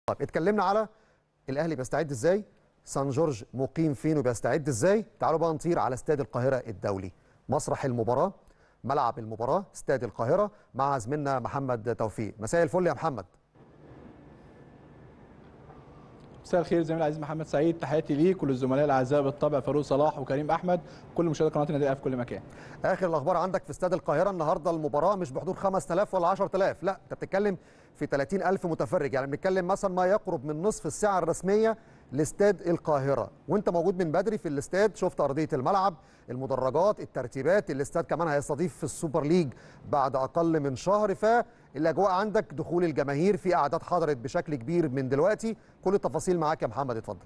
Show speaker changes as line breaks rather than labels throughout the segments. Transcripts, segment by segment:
طيب اتكلمنا على الاهلي بيستعد ازاي، سان جورج مقيم فين وبيستعد ازاي. تعالوا بقى نطير على استاد القاهره الدولي، مسرح المباراه، ملعب المباراه، استاد القاهره، مع زميلنا محمد توفيق. مساء الفل يا محمد.
مساء الخير زميلي العزيز محمد سعيد، تحياتي ليك وللزملاء الاعزاء بالطبع فاروق صلاح وكريم احمد وكل مشاهدي قناه النادي الاهلي في كل مكان.
اخر الاخبار عندك في استاد القاهره النهارده، المباراه مش بحضور 5000 ولا 10000، لا انت بتتكلم في 30000 متفرج، يعني بنتكلم مثلا ما يقرب من نصف الساعه الرسميه لاستاد القاهره، وانت موجود من بدري في الاستاد، شفت ارضيه الملعب، المدرجات، الترتيبات، الاستاد كمان هيستضيف في السوبر ليج بعد اقل من شهر، فالاجواء عندك دخول الجماهير، في اعداد حضرت بشكل كبير من دلوقتي، كل التفاصيل معاك يا محمد، اتفضل.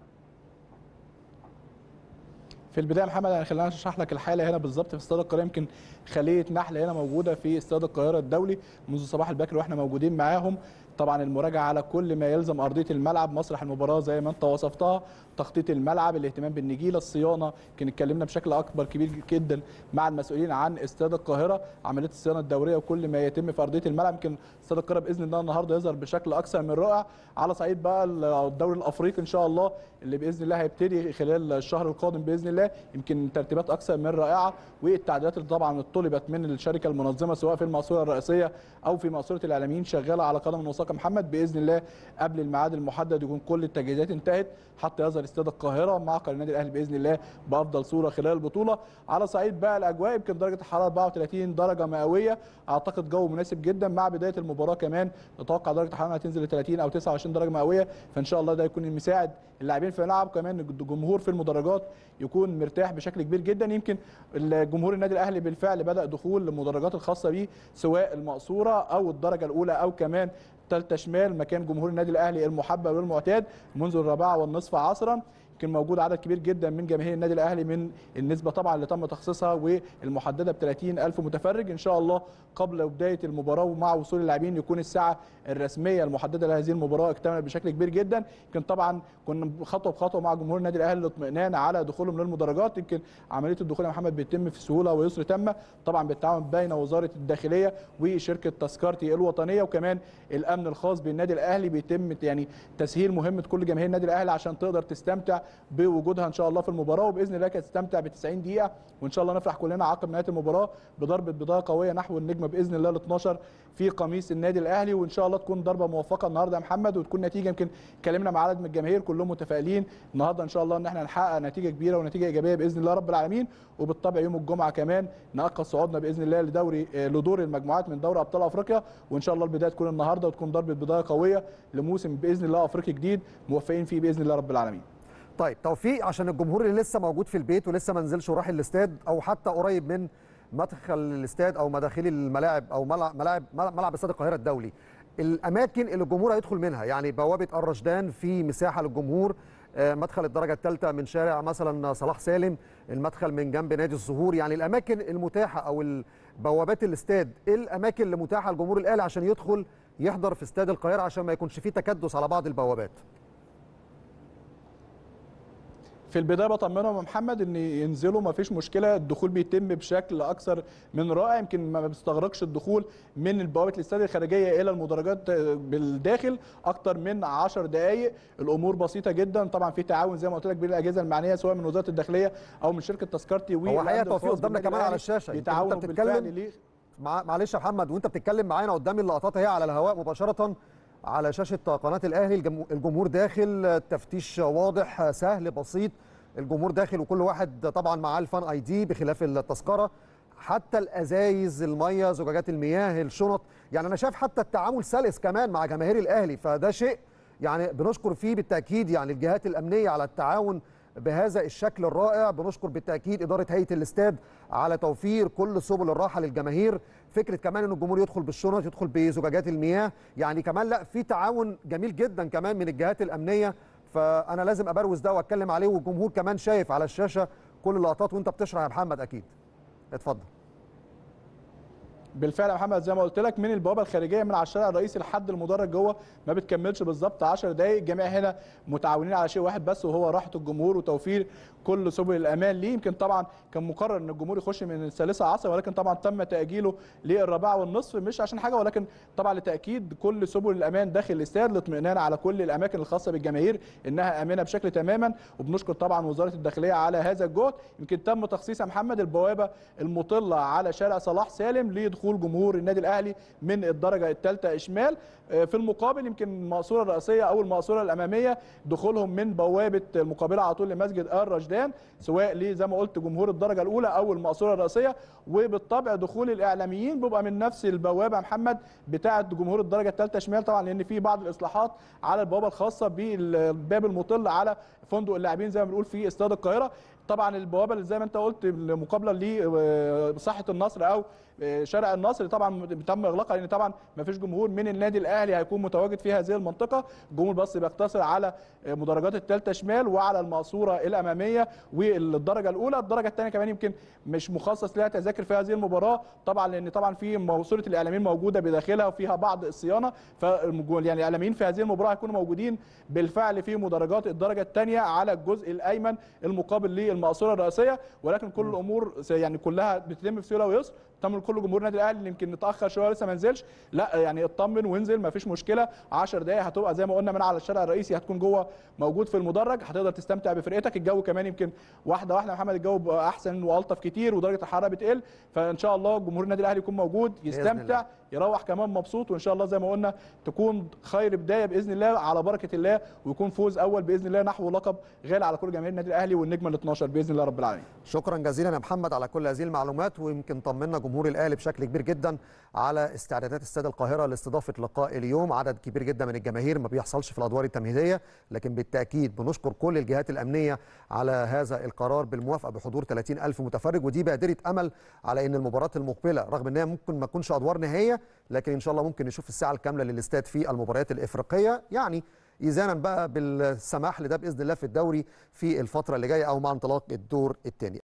في البدايه محمد يعني خلينا نشرح لك الحاله هنا بالظبط في استاد القاهره. يمكن خليه نحل هنا موجوده في استاد القاهره الدولي منذ صباح الباكر واحنا موجودين معاهم. طبعا المراجعه على كل ما يلزم ارضيه الملعب، مسرح المباراه زي ما انت وصفتها، تخطيط الملعب، الاهتمام بالنجيله، الصيانه. يمكن اتكلمنا بشكل اكبر كبير جدا مع المسؤولين عن استاد القاهره، عمليه الصيانه الدوريه وكل ما يتم في ارضيه الملعب. يمكن استاد القاهره باذن الله النهارده يظهر بشكل اكثر من رائع على صعيد بقى الدوري الافريقي ان شاء الله اللي باذن الله هيبتدي خلال الشهر القادم باذن الله. يمكن ترتيبات اكثر من رائعه، والتعديلات اللي طبعا طلبت من الشركه المنظمه سواء في المقصوره الرئيسيه او في مقصوره الاعلاميين شغاله على قدم وساق محمد. باذن الله قبل الميعاد المحدد يكون كل التجهيزات انتهت حتى يظهر استاد القاهره معقل النادي الاهلي باذن الله بافضل صوره خلال البطوله. على صعيد بقى الاجواء، يمكن درجه الحراره 34 درجه مئويه، اعتقد جو مناسب جدا. مع بدايه المباراه كمان نتوقع درجه الحراره هتنزل ل 30 او 29 درجه مئويه، فان شاء الله ده يكون المساعد اللاعبين في الملعب، كمان الجمهور في المدرجات يكون مرتاح بشكل كبير جدا. يمكن الجمهور النادي الاهلي بالفعل بدا دخول المدرجات الخاصه به سواء المقصوره او الدرجه الاولى او كمان ثالثه شمال، مكان جمهور النادي الاهلي المحبب والمعتاد منذ 4:15 عصرا. كان موجود عدد كبير جدا من جماهير النادي الاهلي من النسبه طبعا اللي تم تخصيصها والمحدده ب 30000 متفرج. ان شاء الله قبل بدايه المباراه ومع وصول اللاعبين يكون الساعه الرسميه المحدده لهذه المباراه اكتملت بشكل كبير جدا. يمكن طبعا كنا خطوه بخطوه مع جمهور النادي الاهلي للاطمئنان على دخولهم للمدرجات. يمكن عمليه الدخول يا محمد بيتم في سهوله ويسر تامه طبعا بالتعاون بين وزاره الداخليه وشركه تذكرتي الوطنيه وكمان الامن الخاص بالنادي الاهلي. بيتم يعني تسهيل مهمه كل جماهير النادي الاهلي عشان تقدر تستمتع بوجودها ان شاء الله في المباراه، وباذن الله تستمتع ب 90 دقيقه، وان شاء الله نفرح كلنا عقب نهايه المباراه بضربه بدايه قويه نحو النجمه باذن الله ال 12 في قميص النادي الاهلي. وان شاء الله تكون ضربه موفقه النهارده يا محمد وتكون نتيجه. يمكن اتكلمنا مع عدد من الجماهير كلهم متفائلين النهارده ان شاء الله ان احنا نحقق نتيجه كبيره ونتيجه ايجابيه باذن الله رب العالمين. وبالطبع يوم الجمعه كمان نأكد صعودنا باذن الله لدور المجموعات من دوري ابطال افريقيا، وان شاء الله البدايه تكون النهارده وتكون ضربه بدايه قويه لموسم باذن الله افريقي جديد موفقين فيه باذن الله رب العالمين.
طيب توفيق، عشان الجمهور اللي لسه موجود في البيت ولسه ما نزلش وراح الاستاد او حتى قريب من مدخل الاستاد او مداخل الملاعب او ملعب استاد القاهره الدولي، الاماكن اللي الجمهور هيدخل منها، يعني بوابه الرشدان في مساحه للجمهور، مدخل الدرجه الثالثه من شارع مثلا صلاح سالم، المدخل من جنب نادي الزهور، يعني الاماكن المتاحه او بوابات الاستاد، ايه الاماكن اللي متاحه للجمهور الاهلي عشان يدخل يحضر في استاد القاهره عشان ما يكونش فيه تكدس على بعض البوابات؟
في البدايه بطمنهم يا محمد ان ينزلوا ما فيش مشكله، الدخول بيتم بشكل اكثر من رائع. يمكن ما بيستغرقش الدخول من بوابه الاستاد الخارجيه الى المدرجات بالداخل اكثر من 10 دقائق، الامور بسيطه جدا. طبعا في تعاون زي ما قلت لك بين الاجهزه المعنيه سواء من وزاره الداخليه او من شركه تذكرتي.
هو حقيقه توفيق قدامنا كمان على الشاشه
بيتعاونوا بالفعل.
معلش يا محمد، وانت بتتكلم معانا قدامي اللقطات اهي على الهواء مباشره على شاشه قناه الاهلي، الجمهور داخل، التفتيش واضح سهل بسيط، الجمهور داخل وكل واحد طبعا معاه الفان اي دي بخلاف التذكره، حتى الازايز الميه، زجاجات المياه، الشنط، يعني انا شايف حتى التعامل سلس كمان مع جماهير الاهلي، فده شيء يعني بنشكر فيه بالتاكيد يعني الجهات الامنيه على التعاون بهذا الشكل الرائع، بنشكر بالتاكيد اداره هيئه الاستاد على توفير كل سبل الراحه للجماهير، فكره كمان ان الجمهور يدخل بالشنط، يدخل بزجاجات المياه، يعني كمان لا في تعاون جميل جدا كمان من الجهات الامنيه، فانا لازم ابروز ده واتكلم عليه، والجمهور كمان شايف على الشاشه كل اللقطات وانت بتشرح يا محمد اكيد. اتفضل.
بالفعل يا محمد زي ما قلت لك من البوابه الخارجيه من على الشارع الرئيسي لحد المدرج جوه ما بتكملش بالظبط 10 دقائق. الجميع هنا متعاونين على شيء واحد بس وهو راحه الجمهور وتوفير كل سبل الامان ليه. يمكن طبعا كان مقرر ان الجمهور يخش من الثالثه عصر، ولكن طبعا تم تاجيله للرابعه والنصف، مش عشان حاجه ولكن طبعا لتاكيد كل سبل الامان داخل الاستاد، للاطمئنان على كل الاماكن الخاصه بالجماهير انها امنه بشكل تماما. وبنشكر طبعا وزاره الداخليه على هذا الجهد. يمكن تم تخصيص يا محمد البوابه المطله على شارع صلاح سالم لدخول جمهور النادي الاهلي من الدرجه الثالثه شمال. في المقابل يمكن المقصوره الرئيسيه او المقصوره الاماميه دخولهم من بوابه المقابله على طول لمسجد الرشدان، سواء زي ما قلت جمهور الدرجه الاولى او المقصوره الرئيسيه. وبالطبع دخول الاعلاميين بيبقى من نفس البوابه يا محمد بتاعه جمهور الدرجه الثالثه شمال، طبعا لان في بعض الاصلاحات على البوابه الخاصه بالباب المطل على فندق اللاعبين زي ما بنقول في استاد القاهره. طبعا البوابه اللي زي ما انت قلت المقابله لصحه النصر او شارع النصر طبعا تم اغلاقها، لان طبعا ما فيش جمهور من النادي الاهلي هيكون متواجد في هذه المنطقه. الجمهور بس بيقتصر على مدرجات الثالثه شمال وعلى المقصوره الاماميه والدرجه الاولى. الدرجه الثانيه كمان يمكن مش مخصص لها تذاكر في هذه المباراه طبعا، لان طبعا في مقصوره الاعلاميين موجوده بداخلها وفيها بعض الصيانه، يعني الاعلاميين في هذه المباراه هيكونوا موجودين بالفعل في مدرجات الدرجه الثانيه على الجزء الايمن المقابل للمقصوره الرئيسيه. ولكن كل الامور يعني كلها بتتم في سهوله ويسر. طمن كل جمهور النادي الاهلي، يمكن نتاخر شويه لسه ما نزلش، لا يعني اطمن وانزل ما فيش مشكله. 10 دقائق هتبقى زي ما قلنا من على الشارع الرئيسي، هتكون جوه موجود في المدرج، هتقدر تستمتع بفرقتك. الجو كمان يمكن واحده واحده يا محمد الجو بقى احسن والطف كتير ودرجه الحراره بتقل، فان شاء الله جمهور النادي الاهلي يكون موجود يستمتع يروح كمان مبسوط، وان شاء الله زي ما قلنا تكون خير بدايه باذن الله على بركه الله، ويكون فوز اول باذن الله نحو لقب غالي على كل جماهير النادي الاهلي والنجمه ال 12 باذن الله رب العالمين.
شكرا جزيلا يا محمد على كل هذه المعلومات، ويمكن طمنا جمهور الاهلي بشكل كبير جدا على استعدادات استاد القاهره لاستضافه لقاء اليوم. عدد كبير جدا من الجماهير ما بيحصلش في الادوار التمهيديه، لكن بالتاكيد بنشكر كل الجهات الامنيه على هذا القرار بالموافقه بحضور 30,000 متفرج، ودي بادره امل على ان المباراه المقبله رغم انها ممكن ما تكونش ادوار نهائيه، لكن ان شاء الله ممكن نشوف الساعه الكامله للاستاد في المباريات الافريقيه، يعني إذانا بقى بالسماح لده باذن الله في الدوري في الفتره اللي جايه او مع انطلاق الدور الثاني.